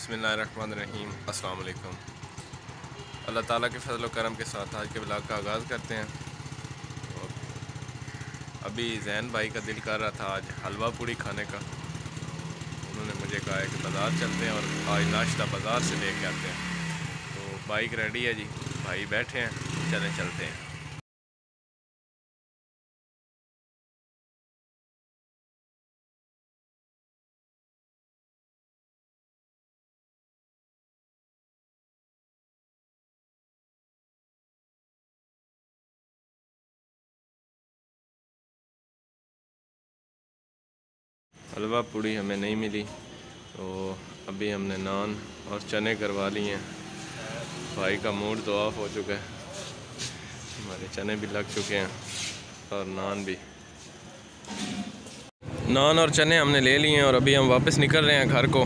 बिस्मिल्लाहिर्रहमानिर्रहीम अस्सलाम वालेकुम। अल्लाह ताला के फजल व करम के साथ आज के ब्लॉग का आगाज़ करते हैं। तो अभी जैन भाई का दिल कर रहा था आज हलवा पूड़ी खाने का। उन्होंने मुझे कहा है कि बाज़ार चलते हैं और आज नाश्ता बाज़ार से लेके आते हैं। तो बाइक रेडी है जी, भाई बैठे हैं, चलते हैं। हलवा पूड़ी हमें नहीं मिली तो अभी हमने नान और चने करवा लिए हैं। भाई का मूड तो ऑफ हो चुका है, हमारे चने भी लग चुके हैं और नान और चने हमने ले लिए हैं और अभी हम वापस निकल रहे हैं घर को।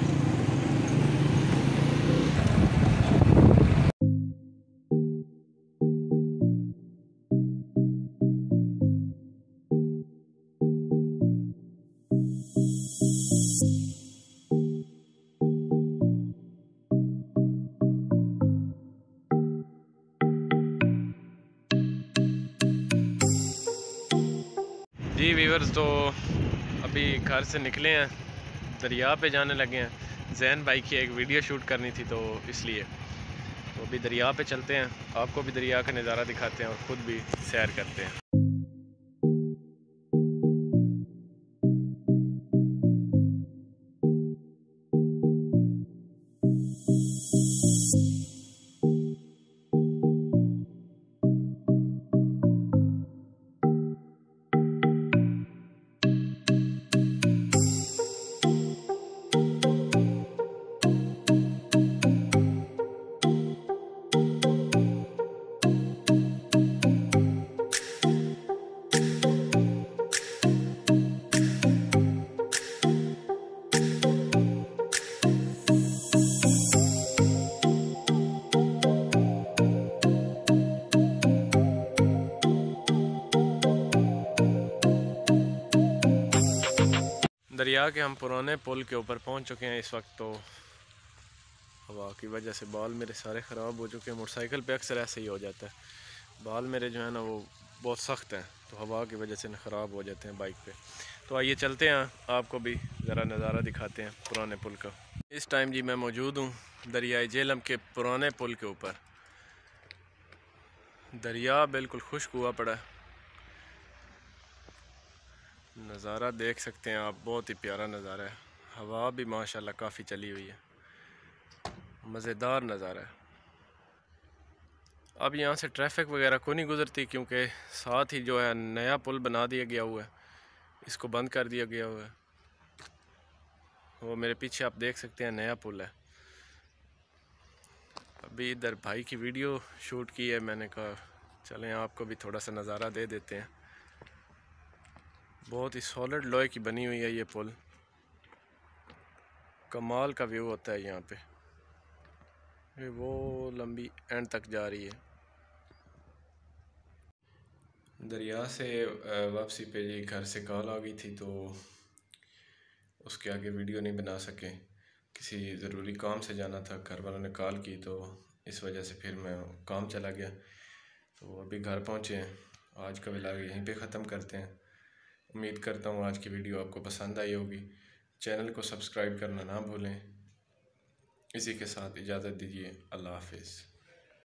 जी वीवर्स, तो अभी घर से निकले हैं, दरिया पे जाने लगे हैं। जैन भाई की एक वीडियो शूट करनी थी तो इसलिए तो अभी दरिया पे चलते हैं, आपको भी दरिया का नज़ारा दिखाते हैं और ख़ुद भी सैर करते हैं। दरिया के हम पुराने पुल के ऊपर पहुंच चुके हैं इस वक्त। तो हवा की वजह से बाल मेरे सारे ख़राब हो चुके हैं। मोटरसाइकिल पे अक्सर ऐसे ही हो जाता है, बाल मेरे जो है ना वो बहुत सख्त हैं, तो हवा की वजह से ख़राब हो जाते हैं बाइक पे। तो आइए चलते हैं, आपको भी ज़रा नज़ारा दिखाते हैं पुराने पुल का। इस टाइम जी मैं मौजूद हूँ दरियाए झेलम के पुराने पुल के ऊपर। दरिया बिल्कुल खुश्क हुआ पड़ा है, नज़ारा देख सकते हैं आप, बहुत ही प्यारा नज़ारा है। हवा भी माशाल्लाह काफ़ी चली हुई है, मज़ेदार नज़ारा है। अब यहाँ से ट्रैफिक वगैरह को नहीं गुज़रती क्योंकि साथ ही जो है नया पुल बना दिया गया हुआ है, इसको बंद कर दिया गया हुआ है। वो मेरे पीछे आप देख सकते हैं नया पुल है। अभी इधर भाई की वीडियो शूट की है, मैंने कहा चलें आपको भी थोड़ा सा नज़ारा दे देते हैं। बहुत ही सॉलिड लोहे की बनी हुई है ये पुल, कमाल का व्यू होता है यहाँ पे। ये वो लंबी एंड तक जा रही है। दरिया से वापसी पे जी घर से कॉल आ गई थी तो उसके आगे वीडियो नहीं बना सके, किसी ज़रूरी काम से जाना था, घर वालों ने कॉल की तो इस वजह से फिर मैं काम चला गया। तो अभी घर पहुँचे हैं, आज का व्लॉग यहीं पे ख़त्म करते हैं। उम्मीद करता हूँ आज की वीडियो आपको पसंद आई होगी। चैनल को सब्सक्राइब करना ना भूलें। इसी के साथ इजाज़त दीजिए, अल्लाह हाफिज़।